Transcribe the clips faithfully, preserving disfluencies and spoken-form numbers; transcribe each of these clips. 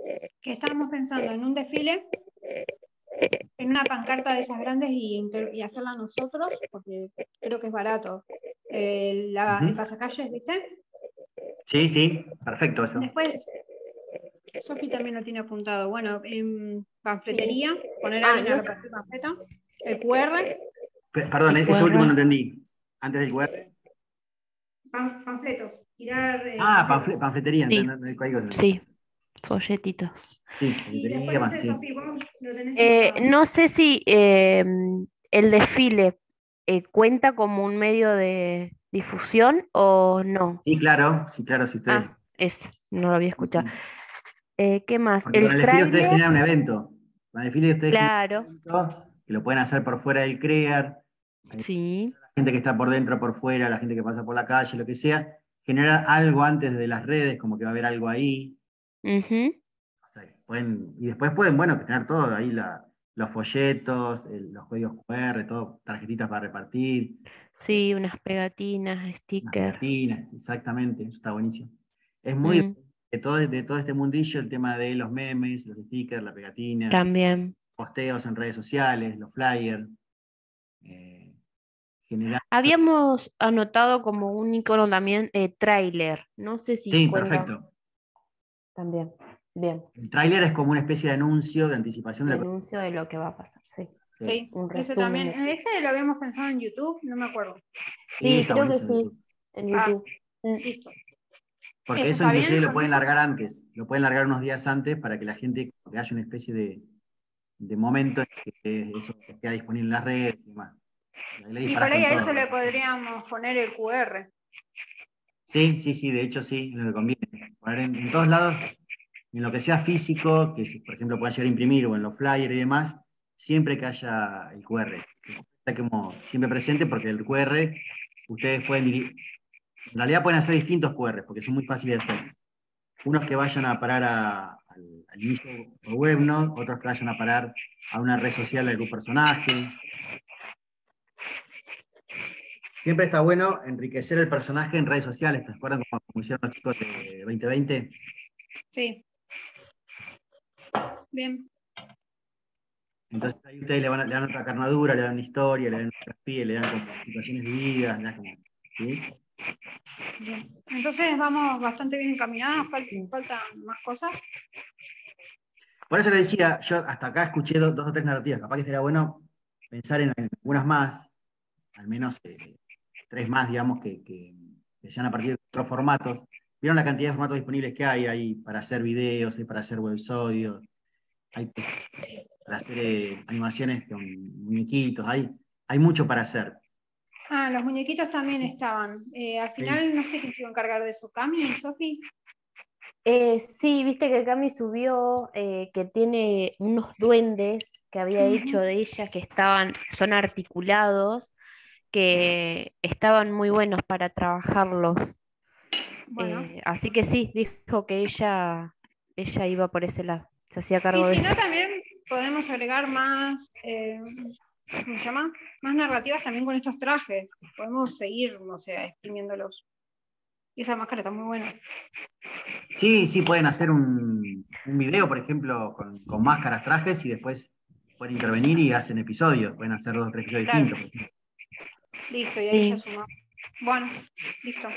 que estábamos pensando en un desfile, en una pancarta de esas grandes y, y hacerla nosotros, porque creo que es barato. Eh, la, uh-huh. El pasacalles, ¿viste? Sí, sí, perfecto eso. Después, Sofi también lo tiene apuntado. Bueno, en panfletería, sí. Poner a Ah, alguien no a repartir panfleta. El cu erre. P- Perdón, el eso último no entendí. Antes del cu erre. Pan, panfletos. Tirar, eh, ah, panfletos. panfletería, sí. ¿entendés? Sí, folletitos. Sí, panfletería más, sí. Sofi, vos lo tenés eh, no sé si eh, el desfile eh, cuenta como un medio de difusión o no. Sí, claro, sí, claro, si ustedes. Ah, eso, no lo había escuchado. Sí, sí. Eh, ¿Qué más? Porque con el desfile tráiler... ustedes generan un evento. Con el desfile ustedes claro. generan un evento que lo pueden hacer por fuera del CREAR. Sí. La gente que está por dentro, por fuera, la gente que pasa por la calle, lo que sea, generar algo antes de las redes, como que va a haber algo ahí. Uh-huh. O sea, pueden, y después pueden, bueno, tener todo ahí, la, los folletos, el, los códigos cu erre, todo, tarjetitas para repartir. Sí, unas pegatinas, Unas stickers. pegatinas, exactamente, eso está buenísimo. Es muy Mm. de todo, de todo este mundillo, el tema de los memes, los stickers, la pegatina, También. posteos en redes sociales, los flyers. Eh, generar... Habíamos anotado como un icono también eh, tráiler. No sé si Sí, cuenta. perfecto. También. Bien. El tráiler es como una especie de anuncio, de anticipación de de lo que... anuncio de lo que va a pasar, sí. Sí, sí. Un Ese resumen. también. Ese lo habíamos pensado en YouTube, no me acuerdo. Sí, sí, creo que sí, en YouTube. Ah, mm. Listo. Porque eso, eso inclusive lo pueden largar antes, lo pueden largar unos días antes para que la gente, que haya una especie de, de momento en que eso quede disponible en las redes y demás. Y, y por ahí a eso le podríamos poner el cu erre. Sí, sí, sí, de hecho sí, lo que conviene. Poner en, en todos lados, en lo que sea físico, que si, por ejemplo pueda llegar a imprimir o en los flyers y demás, siempre que haya el cu erre. Está como siempre presente porque el cu erre, ustedes pueden ir, en realidad pueden hacer distintos cu erres porque son muy fáciles de hacer. Unos que vayan a parar a, al, al inicio web, ¿no? Otros que vayan a parar a una red social de algún personaje. Siempre está bueno enriquecer el personaje en redes sociales. ¿Te acuerdan como, como hicieron los chicos de veinte veinte? Sí. Bien. Entonces ahí ustedes le, van a, le dan otra carnadura, le dan una historia, le dan un traspié, le dan como situaciones vividas, le dan como, ¿sí? Bien. Entonces vamos bastante bien encaminadas, faltan, faltan más cosas. Por eso le decía, yo hasta acá escuché dos, dos o tres narrativas, capaz que sería bueno pensar en algunas más, al menos eh, tres más, digamos, que, que, que sean a partir de otros formatos. ¿Vieron la cantidad de formatos disponibles que hay? Hay para hacer videos, hay para hacer websodios, hay para hacer eh, animaciones con muñequitos, hay, hay mucho para hacer. Ah, los muñequitos también estaban. Eh, al final sí. No sé quién se iba a encargar de eso, ¿Cami, Sofi? Eh, sí, viste que Cami subió eh, que tiene unos duendes que había uh-huh. hecho de ella que estaban, son articulados, que estaban muy buenos para trabajarlos. Bueno. Eh, así que sí, dijo que ella, ella iba por ese lado, se hacía cargo y de si eso. no, también podemos agregar más, eh, ¿cómo se llama? Más narrativas también con estos trajes. Podemos seguir, o sea, exprimiéndolos. Y esa máscara está muy buena. Sí, sí, pueden hacer un, un video, por ejemplo, con, con máscaras, trajes, y después pueden intervenir y hacen episodios. Pueden hacer dos o tres episodios claro. distintos. Listo, y ahí sí. Ya sumamos. Bueno, listo.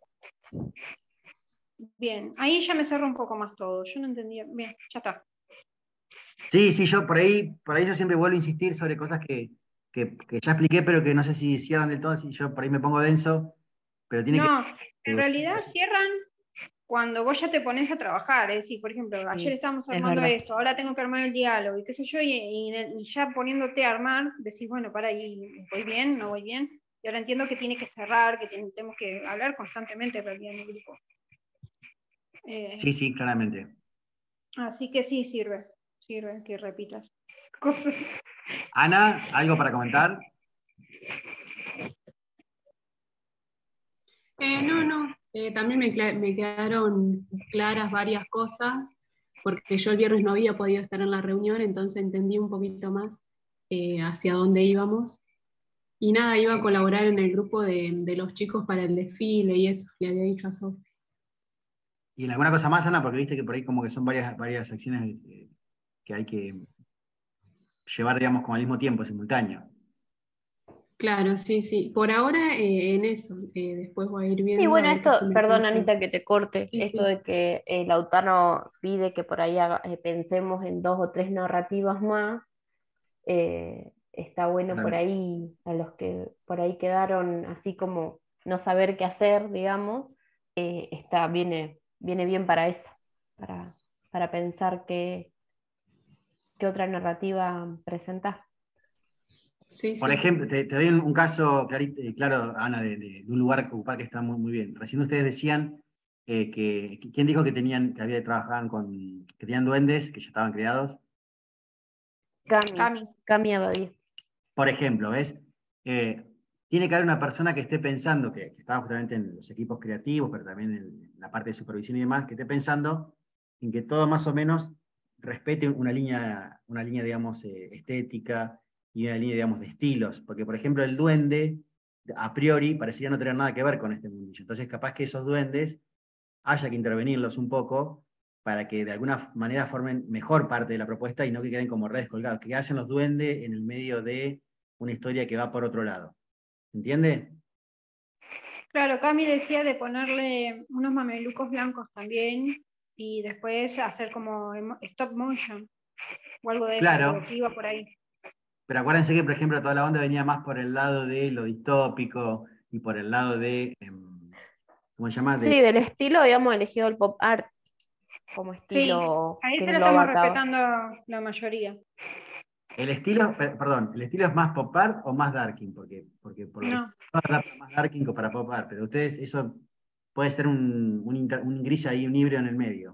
Bien, ahí ya me cerró un poco más todo. Yo no entendía. Bien, ya está. Sí, sí, yo por ahí, por ahí yo siempre vuelvo a insistir sobre cosas que, que, que ya expliqué, pero que no sé si cierran del todo, si yo por ahí me pongo denso, pero tiene no, que... en realidad cierran cuando vos ya te pones a trabajar, es decir, por ejemplo, sí, ayer estábamos armando esto, ahora tengo que armar el diálogo, y qué sé yo, y, y, y ya poniéndote a armar, decís, bueno, para ahí, ¿voy bien? ¿No voy bien? Y ahora entiendo que tiene que cerrar, que tenemos que hablar constantemente en realidad en el grupo. Eh, sí, sí, claramente. Así que sí, sirve, sirve que repitas cosas. Ana, ¿algo para comentar? Eh, no, no, eh, también me, me quedaron claras varias cosas, porque yo el viernes no había podido estar en la reunión, entonces entendí un poquito más eh, hacia dónde íbamos. Y nada, iba a colaborar en el grupo de, de los chicos para el desfile y eso, le había dicho a Sofi. ¿Y en alguna cosa más, Ana? Porque viste que por ahí como que son varias, varias acciones eh, que hay que llevar, digamos, como al mismo tiempo, simultáneo. Claro, sí, sí. Por ahora eh, en eso. Eh, después voy a ir Y viendo a bueno, ver qué se esto, me perdón ocurre. Anita que te corte, Sí, esto sí. de que eh, Lautaro pide que por ahí haga- eh, pensemos en dos o tres narrativas más, eh, está bueno por Claro. ahí, a los que por ahí quedaron así como no saber qué hacer, digamos, eh, está, viene, viene bien para eso, para, para pensar qué, qué otra narrativa presentar. Sí, Por sí. ejemplo, te, te doy un, un caso clarito, eh, claro, Ana, de, de- de un lugar que ocupar que está muy, muy bien. Recién ustedes decían eh, que, que- ¿quién dijo que tenían, que había trabajaban con, que tenían duendes, que ya estaban creados? Cami, Cami. Cami Abadía. Por ejemplo, ¿ves? Eh, tiene que haber una persona que esté pensando, que, que estaba justamente en los equipos creativos, pero también en la parte de supervisión y demás, que esté pensando en que todo más o menos respete una línea, una línea digamos, eh, estética y una línea, digamos, de estilos. Porque, por ejemplo, el duende, a priori, parecería no tener nada que ver con este mundillo. Entonces, capaz que esos duendes haya que intervenirlos un poco para que de alguna manera formen mejor parte de la propuesta y no que queden como redes colgadas, que hacen los duendes en el medio de una historia que va por otro lado. ¿Entiende? Claro, Cami decía de ponerle unos mamelucos blancos también y después hacer como emo- stop motion o algo de eso, Claro, pero que iba por ahí. pero acuérdense que, por ejemplo, toda la onda venía más por el lado de lo distópico y por el lado de, em, ¿cómo se llama? De, Sí, del estilo habíamos elegido el pop art como Sí, estilo ahí que se lo estamos engloba todo. respetando la mayoría. el estilo, per- perdón, ¿el estilo es más pop art o más darking? Porque, porque por lo que yo No, adapta más darking que para pop art, pero ustedes, eso puede ser un, un, inter- un gris ahí, un híbrido en el medio.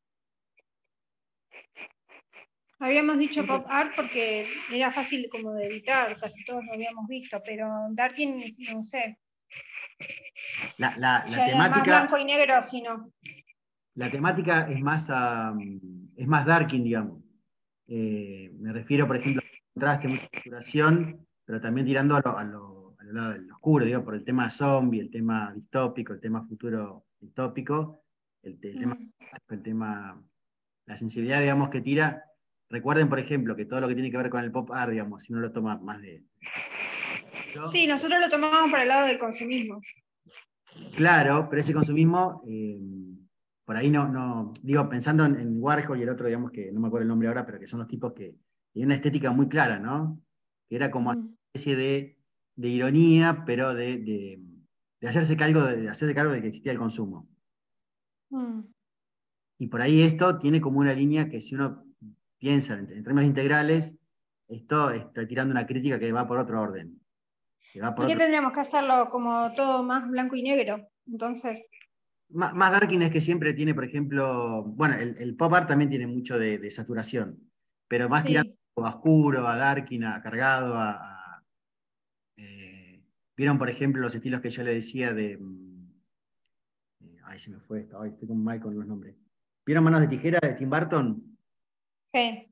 habíamos dicho pop art porque era fácil como de editar, casi todos lo habíamos visto, pero Darkin, no sé, La, la, la ya era más temática, blanco y negro, si no. la temática es más, um, es más darking, digamos. Eh, me refiero, por ejemplo, a contraste, mucha saturación, pero también tirando a lo, a lo, a lo lado del oscuro, digo, por el tema zombie, el tema distópico, el tema futuro distópico, el, el tema, Mm. el tema, la sensibilidad, digamos, que tira. Recuerden, por ejemplo, que todo lo que tiene que ver con el pop art, digamos, si uno lo toma más de... Sí, nosotros lo tomamos por el lado del consumismo. Claro, pero ese consumismo, eh, por ahí no, no, digo, pensando en, en Warhol y el otro, digamos que no me acuerdo el nombre ahora, pero que son los tipos que tienen una estética muy clara, ¿no? Que era como una Mm. especie de, de ironía, pero de, de, de hacerse cargo de, de hacerse cargo de que existía el consumo. Mm. Y por ahí esto tiene como una línea que si uno piensa en, en términos integrales, esto está tirando una crítica que va por otro orden, que va por ¿Y qué otro. tendríamos que hacerlo como todo más blanco y negro? Entonces, Má- Más darking es que siempre tiene, por ejemplo, bueno, el, el pop art también tiene mucho de, de saturación, pero más tirando sí. a oscuro, a darking, a cargado, a, a, eh, ¿vieron, por ejemplo, los estilos que yo le decía de... mm, eh, ay, se me fue esto, ay, estoy como mal con los nombres. ¿Vieron Manos de Tijera de Tim Burton? Sí,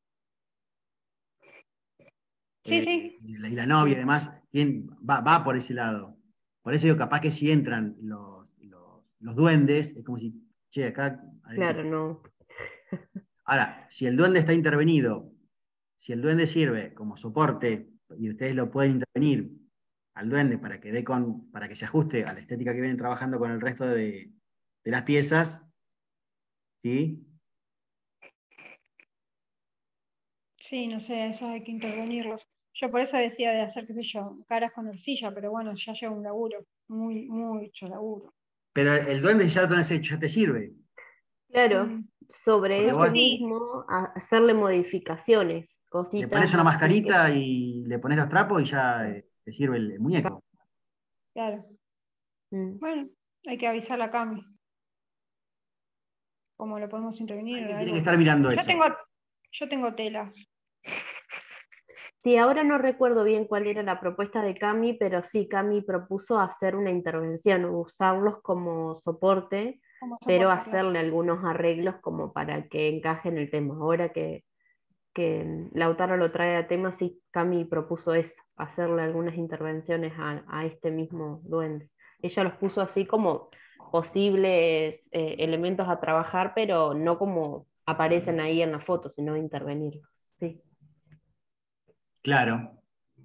sí, Eh, sí. y, la, y la novia, además, tiene- va, va por ese lado. Por eso digo, capaz que si entran los, los, los duendes, es como si, che, acá había que... Claro, no. Ahora, si el duende está intervenido, si el duende sirve como soporte y ustedes lo pueden intervenir al duende para que, dé con, para que se ajuste a la estética que vienen trabajando con el resto de, de las piezas, ¿sí? Sí, no sé, eso hay que intervenirlos. Yo por eso decía de hacer, qué sé yo, caras con arcilla, pero bueno, ya lleva un laburo, muy, mucho laburo. Pero el duende ya lo tenés hecho, ya te sirve. Claro, Mm. sobre Porque No, ese vos sí, mismo a- hacerle modificaciones, le pones cositas una así que mascarita y le pones los trapos y ya eh, te sirve el, el muñeco. claro. mm. Bueno, hay que avisar a Cami, cómo lo podemos intervenir o Alguien tiene que algo. estar mirando Yo eso. tengo, yo tengo telas. Sí, ahora no recuerdo bien cuál era la propuesta de Cami, pero sí, Cami propuso hacer una intervención, usarlos como soporte, Como pero soporte, claro. hacerle algunos arreglos como para que encaje en el tema. Ahora que, que Lautaro lo trae a tema, sí, Cami propuso eso, hacerle algunas intervenciones a, a este mismo duende. Ella los puso así como posibles eh, elementos a trabajar, pero no como aparecen ahí en la foto, sino intervenirlos. Sí. Claro.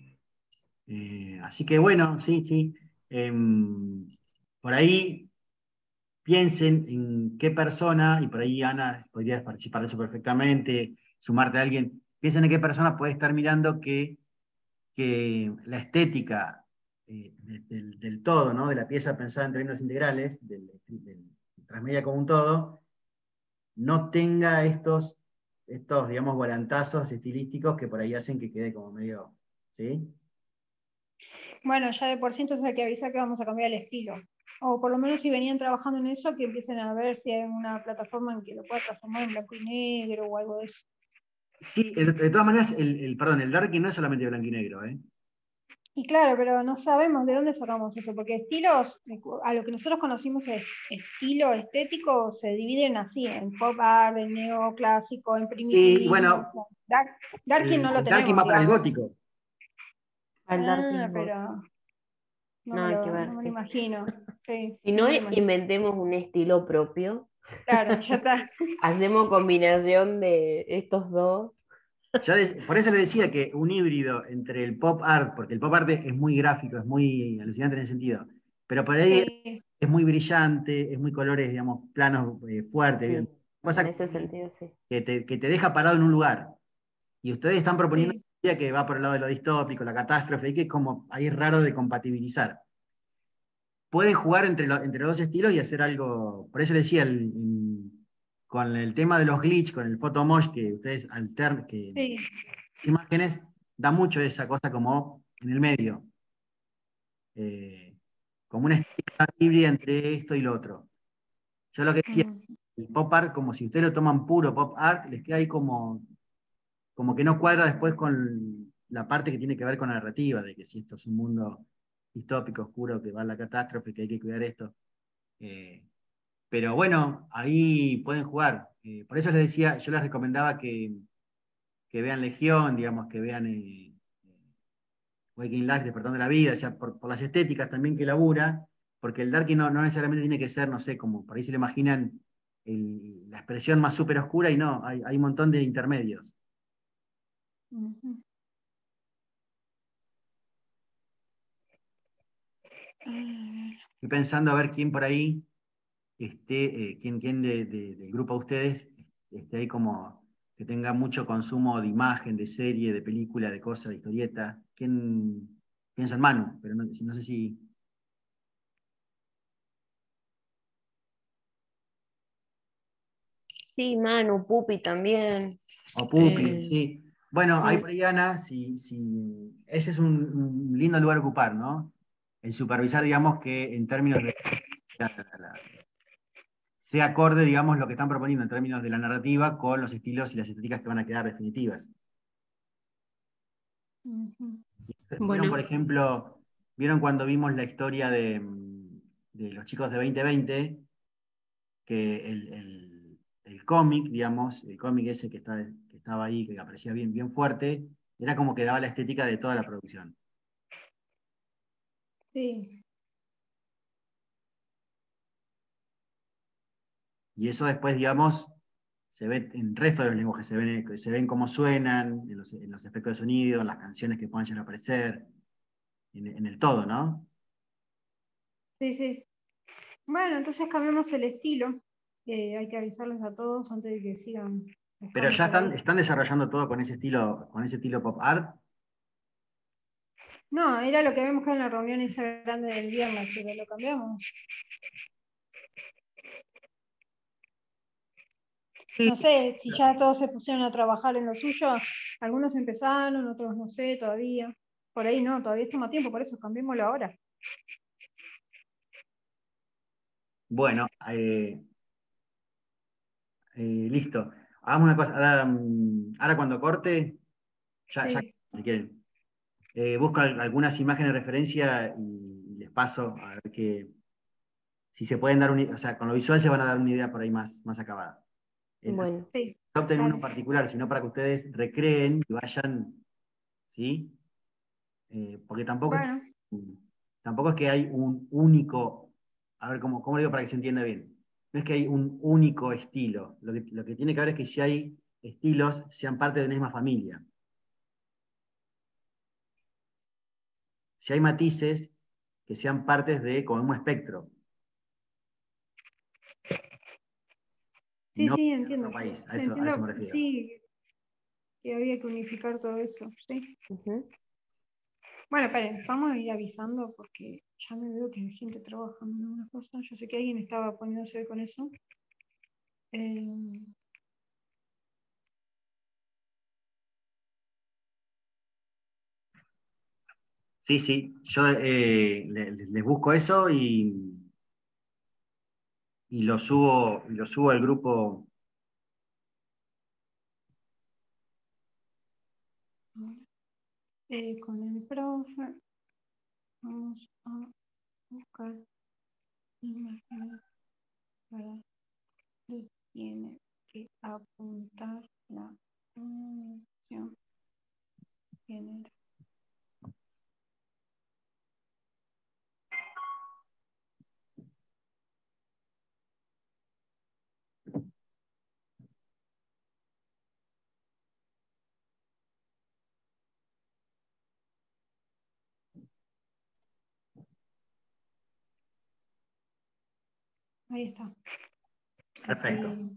Eh, así que bueno, sí, sí. Em, por ahí piensen en qué persona, y por ahí Ana podrías participar de eso perfectamente, sumarte a alguien, piensen en qué persona puede estar mirando que, que la estética eh, de- del, del todo, ¿no? De la pieza pensada en términos integrales, del, del transmedia como un todo, no tenga estos, estos, digamos, volantazos estilísticos que por ahí hacen que quede como medio, ¿sí? Bueno, ya de por sí entonces hay que avisar que vamos a cambiar el estilo. O por lo menos si venían trabajando en eso, que empiecen a ver si hay una plataforma en que lo pueda transformar en blanco y negro o algo de eso. Sí, de, de todas maneras, el, el, perdón, el Darky no es solamente blanco y negro, ¿eh? Y claro, pero no sabemos de dónde sacamos eso, porque estilos, a lo que nosotros conocimos es estilo estético, se dividen así, en pop art, en neoclásico, en Sí, primitivismo. bueno, Dark, Darking el, no lo el Darky tenemos, va para el digamos. gótico. Al Ah, Darkin no, pero no me nada que lo, ver, no me lo sí. imagino. Sí, Si no no, me lo imagino. inventemos un estilo propio. Claro, ya está. Hacemos combinación de estos dos. Ya des- por eso le decía que un híbrido entre el pop art, porque el pop art es muy gráfico, es muy alucinante en ese sentido, pero por ahí Sí, es muy brillante, es muy colores, digamos, planos eh, fuertes, Sí, en cosa ese sentido, sí. que te, que te deja parado en un lugar. Y ustedes están proponiendo sí. una idea que va por el lado de lo distópico, la catástrofe, y que es como ahí es raro de compatibilizar. Pueden jugar entre, lo- entre los dos estilos y hacer algo. Por eso le decía, el- en- con el tema de los glitch, con el photomosh, que ustedes alternan, que Sí. imágenes, da mucho esa cosa como en el medio. eh, Como una estética híbrida entre esto y lo otro. Yo lo que decía, Mm. el pop art, como si ustedes lo toman puro pop art, les queda ahí como, como que no cuadra después con la parte que tiene que ver con la narrativa, de que si esto es un mundo distópico, oscuro, que va a la catástrofe, que hay que cuidar esto. Eh, pero bueno, ahí pueden jugar. Eh, por eso les decía, yo les recomendaba que, que vean Legión, digamos, que vean eh, Waking Life, Despertando de la Vida, o sea, por, por las estéticas también que labura, porque el Darky no, no necesariamente tiene que ser, no sé, como por ahí se le imaginan el- la expresión más súper oscura y no, hay, hay un montón de intermedios. Ujú. Ah, Estoy pensando a ver quién por ahí esté, eh, quién, quién de- de- del grupo de ustedes esté ahí como que tenga mucho consumo de imagen, de serie, de película, de cosas, de historieta. ¿Quién? Pienso en Manu, pero no, no sé si. Sí, Manu, Pupi también. O Pupi, Eh, sí. Bueno, ahí mm, por ahí, Ana, si, si, ese es un, un lindo lugar a ocupar, ¿no? El supervisar, digamos, que en términos de la- la- sea acorde, digamos, lo que están proponiendo en términos de la narrativa con los estilos y las estéticas que van a quedar definitivas. ujú. ¿Vieron, por Bueno, ejemplo, vieron cuando vimos la historia de, mm, de los chicos de veinte veinte, que el, el- el cómic, digamos, el cómic ese que, está, que estaba ahí, que aparecía bien, bien fuerte, era como que daba la estética de toda la producción. Sí, Y eso después, digamos, se ve en el resto de los lenguajes, se ven, se ven cómo suenan, en los, en los efectos de sonido, en las canciones que puedan llegar a aparecer, en, en el todo, ¿no? sí, sí. Bueno, entonces cambiamos el estilo. Eh, hay que avisarles a todos antes de que sigan Pero buscando ya por están, ahí. están desarrollando todo con ese estilo, con ese estilo pop art. No, era lo que habíamos quedado en la reunión esa grande del viernes, pero lo cambiamos. Sí. No sé si ya todos se pusieron a trabajar en lo suyo. Algunos empezaron, otros no sé todavía. Por ahí no, todavía estamos a tiempo, por eso cambiémoslo ahora. Bueno, eh, eh, listo. Hagamos una cosa. Ahora, mm, ahora cuando corte, ya, ya Sí. si quieren, eh, busco al- algunas imágenes de referencia y, y les paso a ver que, si se pueden dar un, o sea, con lo visual se van a dar una idea por ahí más, más acabada. El, no bueno, Sí, opten uno en dale. particular, sino para que ustedes recreen y vayan, ¿sí? Eh, porque tampoco es, Bueno, tampoco es que hay un único a ver, ¿cómo, cómo lo digo para que se entienda bien? No es que hay un único estilo. Lo que, lo que tiene que ver es que si hay estilos, sean parte de una misma familia. Si hay matices, que sean partes de como un espectro. Sí, No sí, de entiendo. otro país. A eso, Entiendo, a eso me refiero. sí, que había que unificar todo eso, sí. Ujú. Bueno, esperen, vamos a ir avisando porque ya me veo que hay gente trabajando en algunas cosas. Yo sé que alguien estaba poniéndose con eso. Eh, Sí, sí. Yo eh, le- le- les busco eso y, y lo subo, lo subo al grupo. eh, con el profe vamos a buscar imágenes para que tiene que apuntar la función general. Ahí está. Perfecto. Aquí.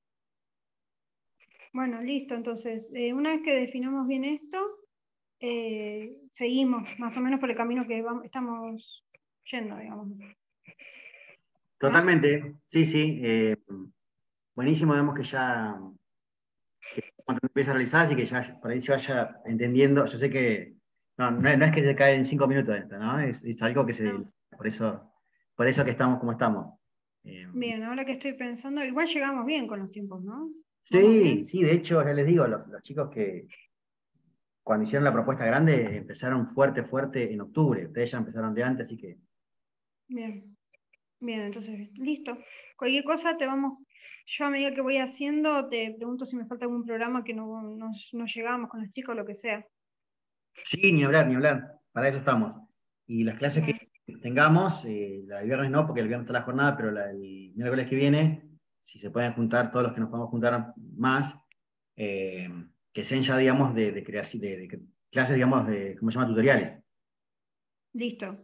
Bueno, listo. Entonces, eh, una vez que definamos bien esto, eh, seguimos más o menos por el camino que vamos, estamos yendo, digamos. Totalmente. Sí, sí. eh, buenísimo, vemos que ya que cuando empieza a realizar, así que ya por ahí se vaya entendiendo. Yo sé que no, no, es no es que se cae en cinco minutos esto, ¿no? Es, es algo que se. No. Por eso, por eso que estamos como estamos. Eh, Bien, ahora que estoy pensando, igual llegamos bien con los tiempos, ¿no? ¿Vamos sí, bien? sí, de hecho, ya les digo, los, los chicos que cuando hicieron la propuesta grande empezaron fuerte, fuerte en octubre. Ustedes ya empezaron de antes, así que. Bien, bien, entonces, listo. Cualquier cosa te vamos, yo a medida que voy haciendo, te pregunto si me falta algún programa que no, no, no llegamos con los chicos o lo que sea. Sí, ni hablar, ni hablar. Para eso estamos. Y las clases que Bueno, tengamos, eh, la del viernes no, porque el viernes está la jornada, pero la del miércoles que viene, si se pueden juntar todos los que nos podamos juntar más, eh, que sean ya, digamos, de, de, creaci- de, de clases, digamos, de, ¿cómo se llama? Tutoriales. listo.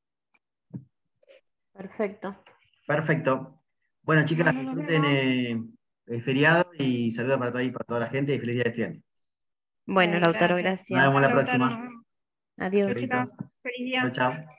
Perfecto. Perfecto. Bueno, chicas, Bueno, nos disfruten vemos. eh, el feriado y saludos para, todo, para toda la gente y feliz día de estudiante. Bueno, Dale, Lautaro, gracias. Nos vemos gracias. la Lautaro, nos próxima. vemos. Chau, Adiós. Listo. chicas. Feliz Chao, día. chao.